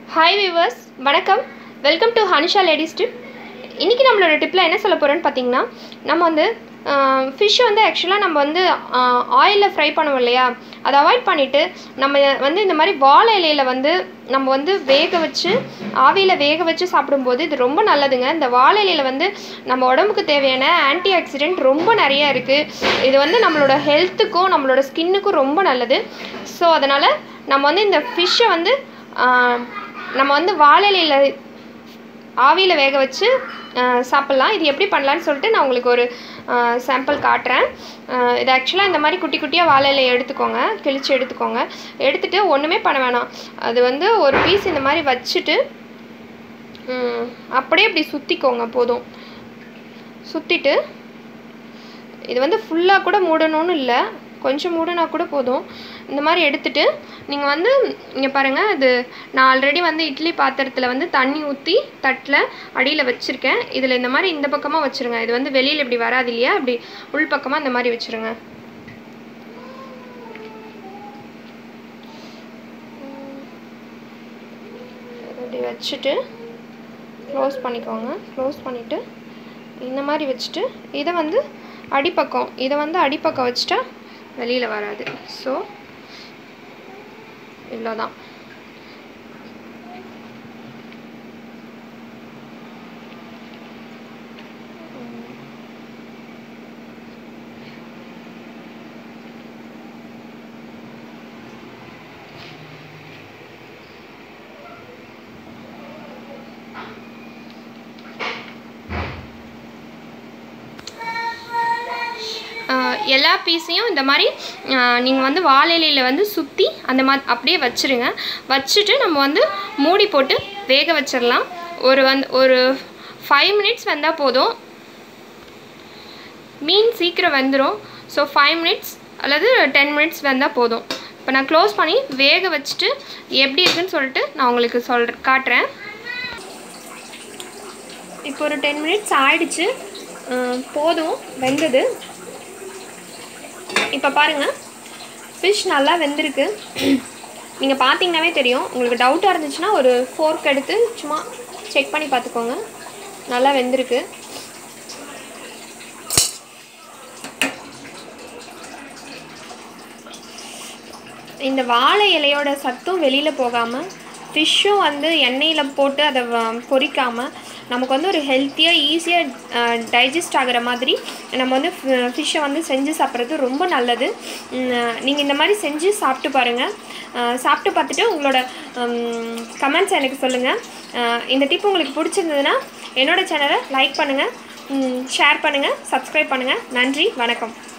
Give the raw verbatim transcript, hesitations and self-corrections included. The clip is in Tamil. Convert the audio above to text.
Hi viewers, வணக்கம். Welcome to Hanisha Ladies Tip. இன்னைக்கு நம்மளோட டிப்ல என்ன சொல்ல போறேன்னு பாத்தீங்கன்னா, நம்ம வந்து ஃபிஷ் வந்து एक्चुअली நம்ம வந்து ஆயில்ல ஃப்ரை பண்ணுவோம் இல்லையா? அத அவாய்ட் பண்ணிட்டு நம்ம வந்து இந்த மாதிரி வாழை இலையில வந்து நம்ம வந்து வேக வச்சு ஆவியில வேக வச்சு சாப்பிடும்போது இது ரொம்ப நல்லதுங்க. இந்த வாழை இலையில வந்து நம்ம உடம்புக்கு தேவையான ஆன்டி ஆக்சிடென்ட் ரொம்ப நிறைய இருக்கு. இது வந்து நம்மளோட ஹெல்த்துக்கும் நம்மளோட ஸ்கின்னுக்கும் ரொம்ப நல்லது. ஸோ அதனால நம்ம வந்து இந்த ஃபிஷ்ஷை வந்து நம்ம வந்து வாழை இலையில ஆவியில வேக வச்சு சாப்பிட்லாம். இது எப்படி பண்ணலான்னு சொல்லிட்டு நான் உங்களுக்கு ஒரு சாம்பிள் காட்டுறேன். இது ஆக்சுவலாக இந்த மாதிரி குட்டி குட்டியாக வாழை இலையை எடுத்துக்கோங்க, கிழிச்சு எடுத்துக்கோங்க. எடுத்துகிட்டு ஒன்றுமே பண்ண வேணாம். அது வந்து ஒரு பீஸ் இந்த மாதிரி வச்சுட்டு அப்படியே இப்படி சுற்றிக்கோங்க. போதும், சுற்றிட்டு இது வந்து ஃபுல்லாக கூட மூடணும்னு இல்லை, கொஞ்சம் மூடனா கூட போதும். இந்த மாதிரி எடுத்துகிட்டு நீங்கள் வந்து இங்கே பாருங்கள், இது நான் ஆல்ரெடி வந்து இட்லி பாத்திரத்தில் வந்து தண்ணி ஊற்றி தட்டில் அடியில் வச்சுருக்கேன். இதில் இந்த மாதிரி இந்த பக்கமாக வச்சுருங்க. இது வந்து வெளியில் இப்படி வராது இல்லையா, இப்படி உள் பக்கமாக இந்த மாதிரி வச்சுருங்க. இப்படி வச்சுட்டு க்ளோஸ் பண்ணிக்கோங்க. க்ளோஸ் பண்ணிவிட்டு இந்த மாதிரி வச்சுட்டு இதை வந்து அடிப்பக்கம் இதை வந்து அடிப்பக்கம் வச்சுட்டா வெளியில் வராது. ஸோ இவ்வளோதான். எல்லா பீஸையும் இந்த மாதிரி நீங்கள் வந்து வாழை இலையில் வந்து சுற்றி அந்த மாதிரி அப்படியே வச்சுருங்க. வச்சுட்டு நம்ம வந்து மூடி போட்டு வேக வச்சிடலாம். ஒரு வந்து ஒரு ஃபைவ் மினிட்ஸ் வந்தால் போதும். மீன் சீக்கிரம் வெந்துடும். ஸோ ஃபைவ் மினிட்ஸ் அல்லது டென் மினிட்ஸ் வந்தால் போதும். இப்போ நான் க்ளோஸ் பண்ணி வேக வச்சுட்டு எப்படி இருக்குன்னு சொல்லிட்டு நான் உங்களுக்கு சொல் காட்டுறேன். இப்போ ஒரு டென் மினிட்ஸ் ஆயிடுச்சு. போதும், வெந்தது. இப்போ பாருங்கள், ஃபிஷ் நல்லா வெந்திருக்கு. நீங்கள் பார்த்தீங்கன்னாவே தெரியும். உங்களுக்கு டவுட்டாக இருந்துச்சுன்னா ஒரு ஃபோர்க் எடுத்து சும்மா செக் பண்ணி பார்த்துக்கோங்க. நல்லா வெந்திருக்கு. இந்த வாழை இலையோட சத்தும் வெளியில் போகாமல், ஃபிஷ்ஷும் வந்து எண்ணெயில் போட்டு அதை பொரிக்காமல் நமக்கு வந்து ஒரு ஹெல்த்தியாக ஈஸியாக டைஜஸ்ட் ஆகிற மாதிரி நம்ம வந்து ஃபிஷ்ஷை வந்து செஞ்சு சாப்பிட்றது ரொம்ப நல்லது. நீங்கள் இந்த மாதிரி செஞ்சு சாப்பிட்டு பாருங்கள். சாப்பிட்டு பார்த்துட்டு உங்களோட கமெண்ட்ஸ் எனக்கு சொல்லுங்கள். இந்த டிப் உங்களுக்கு பிடிச்சிருந்ததுன்னா என்னோடய சேனலை லைக் பண்ணுங்கள், ஷேர் பண்ணுங்கள், சப்ஸ்கிரைப் பண்ணுங்கள். நன்றி, வணக்கம்.